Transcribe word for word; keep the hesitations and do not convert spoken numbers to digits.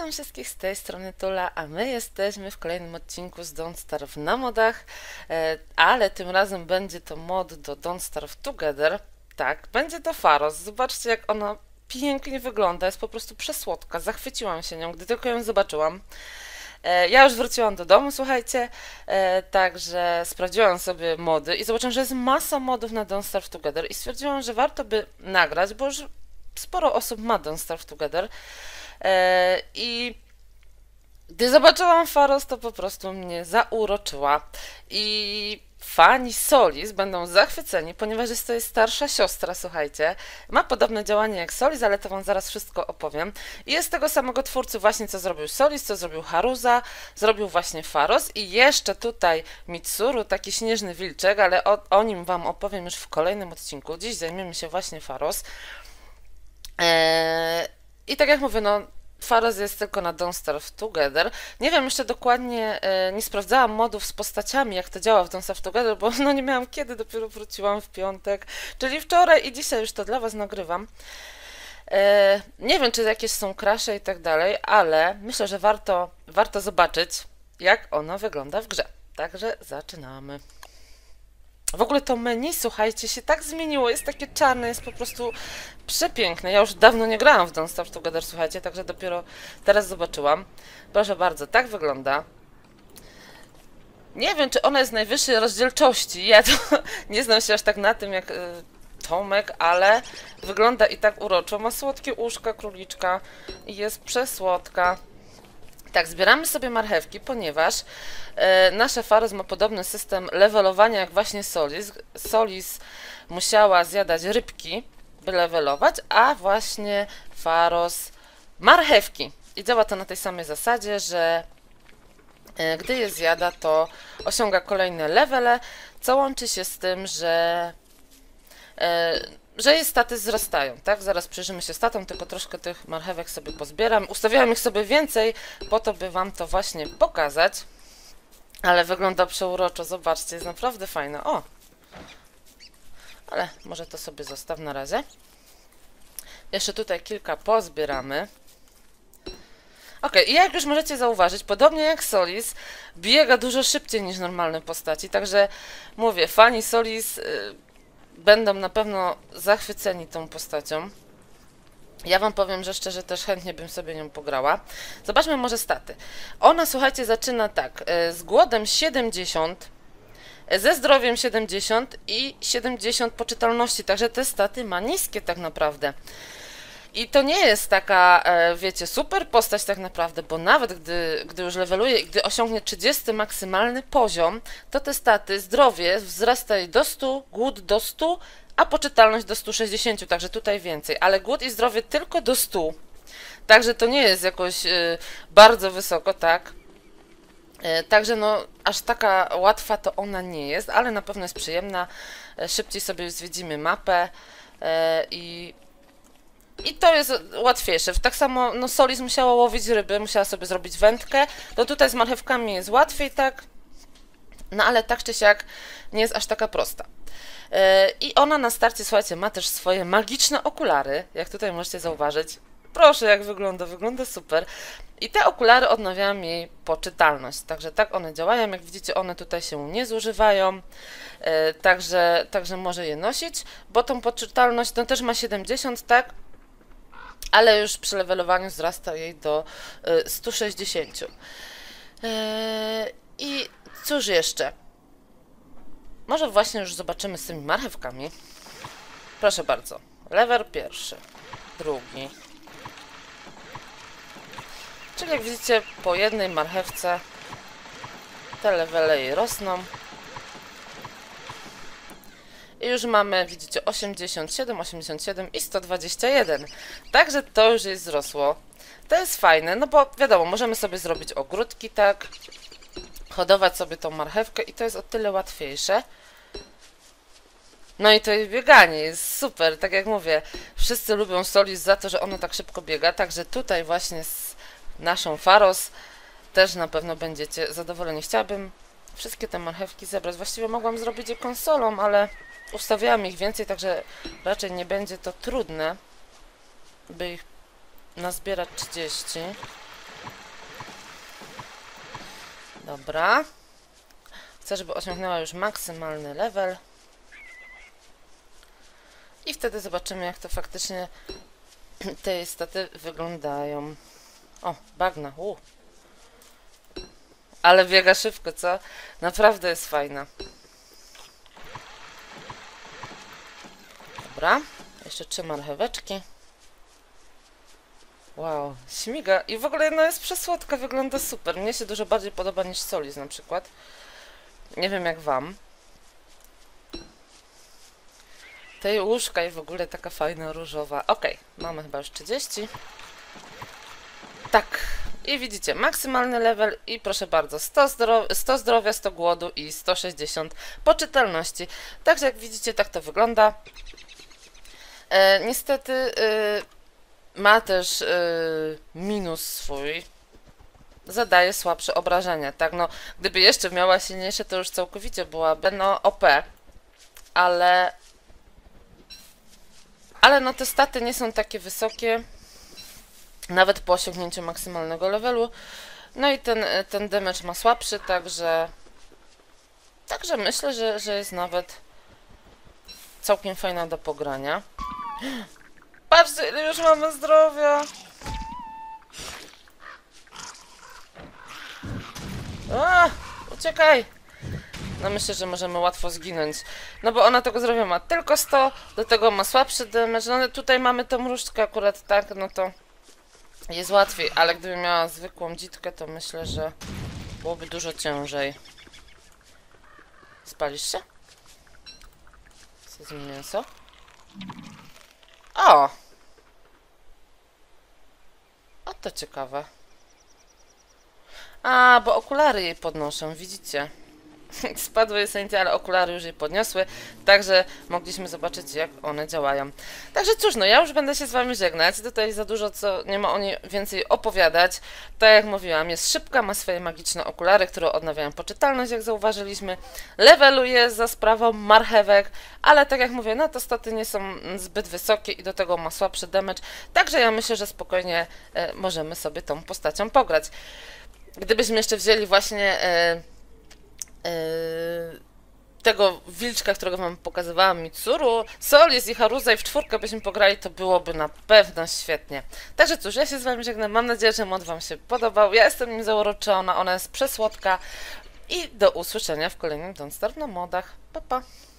Witam wszystkich z tej strony Tula, a my jesteśmy w kolejnym odcinku z Don't Starve na modach, e, ale tym razem będzie to mod do Don't Starve Together. Tak, będzie to Pharos. Zobaczcie, jak ona pięknie wygląda, jest po prostu przesłodka. Zachwyciłam się nią, gdy tylko ją zobaczyłam. E, ja już wróciłam do domu, słuchajcie, e, także sprawdziłam sobie mody i zobaczyłam, że jest masa modów na Don't Starve Together i stwierdziłam, że warto by nagrać, bo już sporo osób ma Don't Starve Together. E, I gdy zobaczyłam Pharos, to po prostu mnie zauroczyła. I fani Solis będą zachwyceni, ponieważ jest to jej starsza siostra, słuchajcie. Ma podobne działanie jak Solis, ale to wam zaraz wszystko opowiem. I jest tego samego twórcy właśnie, co zrobił Solis, co zrobił Haruza, zrobił właśnie Pharos i jeszcze tutaj Mitsuru, taki śnieżny wilczek, ale o, o nim wam opowiem już w kolejnym odcinku. Dziś zajmiemy się właśnie Pharos. Eee, I tak jak mówię, no Pharos jest tylko na Don't Starve Together. Nie wiem jeszcze dokładnie, e, nie sprawdzałam modów z postaciami, jak to działa w Don't Starve Together, bo no nie miałam kiedy, dopiero wróciłam w piątek, czyli wczoraj i dzisiaj już to dla was nagrywam. E, nie wiem, czy jakieś są crashe i tak dalej, ale myślę, że warto, warto zobaczyć, jak ona wygląda w grze. Także zaczynamy. W ogóle to menu, słuchajcie, się tak zmieniło, jest takie czarne, jest po prostu przepiękne. Ja już dawno nie grałam w Don't Starve Together, słuchajcie, także dopiero teraz zobaczyłam. Proszę bardzo, tak wygląda. Nie wiem, czy ona jest najwyższej rozdzielczości, ja to nie znam się aż tak na tym jak y, Tomek, ale wygląda i tak uroczo. Ma słodkie uszka króliczka i jest przesłodka. Tak, zbieramy sobie marchewki, ponieważ e, nasza Pharos ma podobny system levelowania jak właśnie Solis. Solis musiała zjadać rybki, by levelować, a właśnie Pharos marchewki. I działa to na tej samej zasadzie, że e, gdy je zjada, to osiąga kolejne levele, co łączy się z tym, że e, że jej staty wzrastają, tak? Zaraz przyjrzymy się statom, tylko troszkę tych marchewek sobie pozbieram. Ustawiałam ich sobie więcej, po to, by wam to właśnie pokazać. Ale wygląda przeuroczo, zobaczcie, jest naprawdę fajna. O! Ale może to sobie zostaw na razie. Jeszcze tutaj kilka pozbieramy. Ok, i jak już możecie zauważyć, podobnie jak Solis, biega dużo szybciej niż normalne postaci, także mówię, fani Solis Yy, będą na pewno zachwyceni tą postacią. Ja wam powiem, że szczerze też chętnie bym sobie nią pograła. Zobaczmy może staty. Ona, słuchajcie, zaczyna tak, z głodem siedemdziesiąt, ze zdrowiem siedemdziesiąt i siedemdziesiąt poczytalności, także te staty ma niskie tak naprawdę. I to nie jest taka, wiecie, super postać tak naprawdę, bo nawet gdy, gdy już leveluje i gdy osiągnie trzydziesty maksymalny poziom, to te staty, zdrowie wzrasta jej do stu, głód do stu, a poczytalność do stu sześćdziesięciu, także tutaj więcej. Ale głód i zdrowie tylko do stu, także to nie jest jakoś y, bardzo wysoko, tak? Y, także no, aż taka łatwa to ona nie jest, ale na pewno jest przyjemna. Y, szybciej sobie zwiedzimy mapę y, i... I to jest łatwiejsze. Tak samo no, Solis musiała łowić ryby, musiała sobie zrobić wędkę. To tutaj z marchewkami jest łatwiej, tak? No ale tak czy siak nie jest aż taka prosta. Yy, I ona na starcie, słuchajcie, ma też swoje magiczne okulary, jak tutaj możecie zauważyć. Proszę, jak wygląda, wygląda super. I te okulary odnawiają jej poczytalność. Także tak one działają, jak widzicie, one tutaj się nie zużywają. Yy, także, także może je nosić, bo tą poczytalność no, też ma siedemdziesiąt, tak? Ale już przy levelowaniu wzrasta jej do y, stu sześćdziesięciu. Yy, I cóż jeszcze? Może właśnie już zobaczymy z tymi marchewkami. Proszę bardzo. Level pierwszy, drugi. Czyli jak widzicie, po jednej marchewce te levele jej rosną. I już mamy, widzicie, osiemdziesiąt siedem, osiemdziesiąt siedem i sto dwadzieścia jeden. Także to już jest wzrosło. To jest fajne, no bo wiadomo, możemy sobie zrobić ogródki, tak? Hodować sobie tą marchewkę i to jest o tyle łatwiejsze. No i to jej bieganie jest super, tak jak mówię. Wszyscy lubią Solis za to, że ona tak szybko biega, także tutaj właśnie z naszą Pharos też na pewno będziecie zadowoleni. Chciałabym wszystkie te marchewki zebrać. Właściwie mogłam zrobić je konsolą, ale ustawiałam ich więcej, także raczej nie będzie to trudne, by ich nazbierać trzydzieści. Dobra. Chcę, żeby osiągnęła już maksymalny level. I wtedy zobaczymy, jak to faktycznie te jej staty wyglądają. O, bagna. U. Ale biega szybko, co? Naprawdę jest fajna. Dobra. Jeszcze trzy marcheweczki. Wow, śmiga. I w ogóle no jest przesłodka, wygląda super. Mnie się dużo bardziej podoba niż Solis na przykład. Nie wiem jak wam. Tej łóżka i w ogóle taka fajna różowa. Okej, okay, mamy chyba już trzydzieści. Tak. I widzicie, maksymalny level i proszę bardzo, sto, zdrow sto zdrowia, sto głodu i sto sześćdziesiąt poczytalności. Także jak widzicie, tak to wygląda. E, niestety e, ma też e, minus swój. Zadaje słabsze obrażenia, tak? No, gdyby jeszcze miała silniejsze, to już całkowicie byłaby no O P. Ale... Ale no te staty nie są takie wysokie. Nawet po osiągnięciu maksymalnego levelu. No i ten, ten damage ma słabszy, także... Także myślę, że, że jest nawet całkiem fajna do pogrania. Patrzcie, ile już mamy zdrowia! A, uciekaj! No myślę, że możemy łatwo zginąć. No bo ona tego zdrowia ma tylko sto, do tego ma słabszy damage. No ale tutaj mamy tą różdżkę akurat tak, no to jest łatwiej, ale gdyby miała zwykłą dzitkę, to myślę, że byłoby dużo ciężej. Spalisz się? Chcę z nim mięso? O! O, to ciekawe. A, bo okulary jej podnoszą, widzicie? Spadły esencje, ale okulary już jej podniosły, także mogliśmy zobaczyć, jak one działają. Także cóż, no ja już będę się z wami żegnać, tutaj za dużo co, nie ma o niej więcej opowiadać. Tak jak mówiłam, jest szybka, ma swoje magiczne okulary, które odnawiają poczytalność, jak zauważyliśmy. Leveluje za sprawą marchewek, ale tak jak mówię, no to staty nie są zbyt wysokie i do tego ma słabszy damage, także ja myślę, że spokojnie e, możemy sobie tą postacią pograć. Gdybyśmy jeszcze wzięli właśnie... E, Yy, tego wilczka, którego wam pokazywałam, Mitsuru, Solis i Haruza i w czwórkę byśmy pograli, to byłoby na pewno świetnie. Także cóż, ja się z wami żegnam, mam nadzieję, że mod wam się podobał, ja jestem nim zauroczona, ona jest przesłodka i do usłyszenia w kolejnym Don't Starve na modach. Pa, pa!